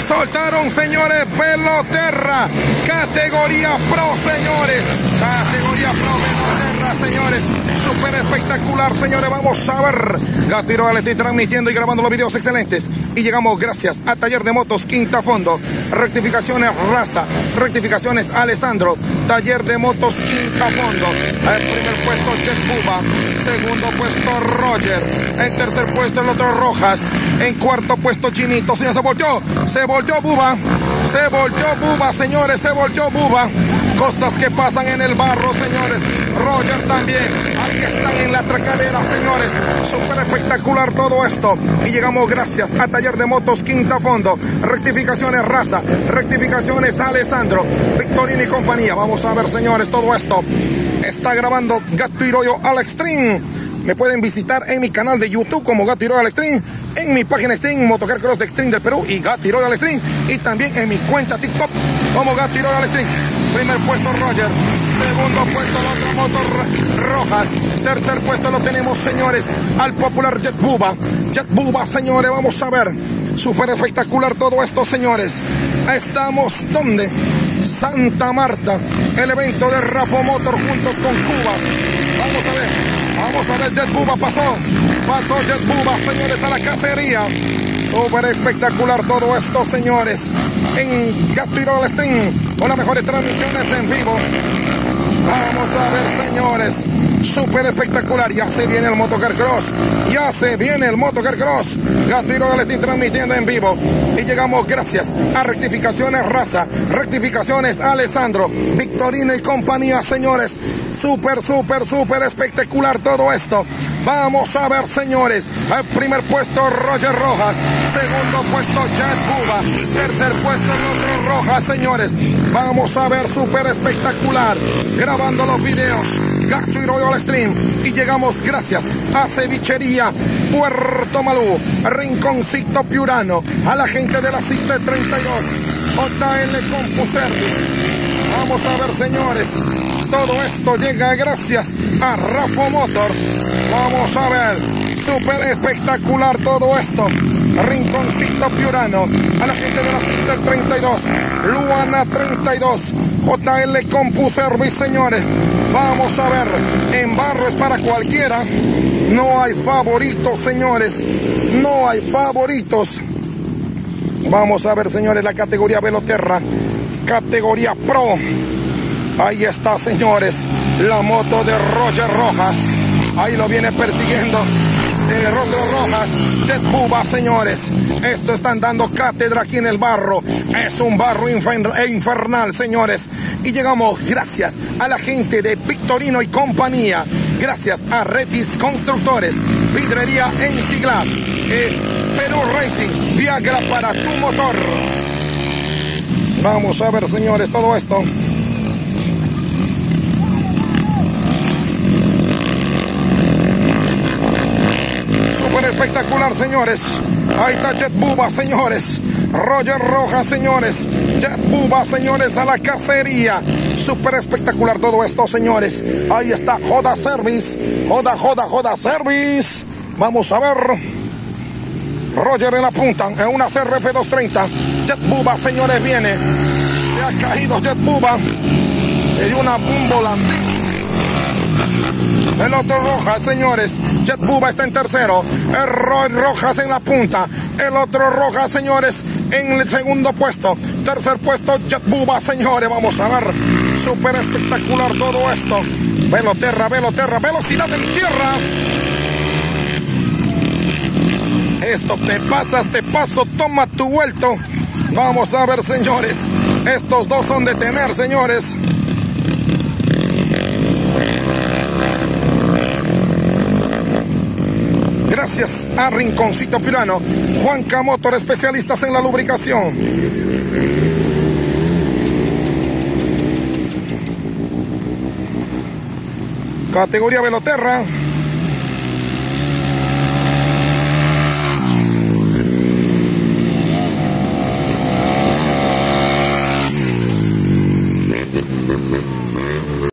soltaron, señores, Veloterra, categoría Pro, señores. Categoría Pro Veloterra, señores. Súper espectacular, señores. Vamos a ver. Gato y Roja le estoy transmitiendo y grabando los videos excelentes. Y llegamos gracias a Taller de Motos Quinta Fondo. Rectificaciones Raza. Rectificaciones Alessandro. Taller de Motos Quinta Fondo. En primer puesto Jet Buba. Segundo puesto Roger. En tercer puesto el otro Rojas. En cuarto puesto Chinito. Señor, se volteó. Se volteó Buba. Se volteó Buba, señores. Se volteó Buba. Cosas que pasan en el barro, señores. Roger también. Ahí están en la tracadera, señores. Súper espectacular todo esto. Y llegamos gracias a Taller de Motos Quinta Fondo. Rectificaciones Raza. Rectificaciones Alessandro. Victorino y compañía. Vamos a ver, señores, todo esto. Está grabando Gato y Roja al Extreme. Me pueden visitar en mi canal de YouTube como Gato y Roja al Extreme, en mi página Extreme, Motocar Cross de Extreme del Perú y Gato y Roja al Extreme, y también en mi cuenta TikTok como Gato y Roja al Extreme. Primer puesto Roger, segundo puesto el otro motor Rojas, tercer puesto lo tenemos, señores, al popular Jet Buba. Jet Buba, señores, vamos a ver. Súper espectacular todo esto, señores. Estamos donde Santa Marta, el evento de Rafo Motor juntos con Cuba. Vamos a ver. Vamos a ver, Jet Buba pasó Jet Buba, señores, a la cacería. Súper espectacular todo esto, señores, en Gato y Roja al Extreme, con las mejores transmisiones en vivo. Vamos a ver, señores, súper espectacular. Ya se viene el Motocar Cross. Ya se viene el Motocar Cross. Gato y Roja le estoy transmitiendo en vivo. Y llegamos gracias a Rectificaciones Raza. Rectificaciones Alessandro. Victorino y compañía, señores. Súper espectacular todo esto. Vamos a ver, señores. El primer puesto Roger Rojas. Segundo puesto Jet Buba. Tercer puesto el otro Rojas, señores. Vamos a ver, súper espectacular. Grabando los videos. Gato y Roja al Extreme. Y llegamos gracias a Cevichería Puerto Malú, Rinconcito Piurano, a la gente de la Sister 32, JL Compu Service. Vamos a ver, señores, todo esto llega gracias a Rafo Motor. Vamos a ver, súper espectacular todo esto. Rinconcito Piurano, a la gente de la Sister 32, Luana 32, JL Compu Service, señores. Vamos a ver, en barro es para cualquiera. No hay favoritos, señores. No hay favoritos. Vamos a ver, señores, la categoría Veloterra, categoría Pro. Ahí está, señores, la moto de Roger Rojas. Ahí lo viene persiguiendo el Roger Rojas. Jet Buba, señores. Esto están dando cátedra aquí en el barro. Es un barro infernal, señores. Y llegamos gracias a la gente de Victorino y compañía. Gracias a Retis Constructores, Vidrería Enciclad, Perú Racing, Viagra para tu motor. Vamos a ver, señores, todo esto. Súper espectacular, señores. Ahí está Jet Buba, señores. Roger Rojas, señores. Jet Buba, señores, a la cacería. Súper espectacular todo esto, señores. Ahí está Joda Service. Joda Service. Vamos a ver. Roger en la punta, en una CRF 230. Jet Buba, señores, viene. Se ha caído Jet Buba. Se dio un volantín. El otro Rojas, señores. Jet Buba está en tercero. El Rojas en la punta. El otro Rojas, señores, en el segundo puesto. Tercer puesto Jet Buba, señores. Vamos a ver. Súper espectacular todo esto. Veloterra. Velocidad en tierra. Esto te paso, toma tu vuelto. Vamos a ver, señores. Estos dos son de temer, señores. Gracias a Rinconcito Piurano, Juanca Motor, especialistas en la lubricación. Categoría Veloterra.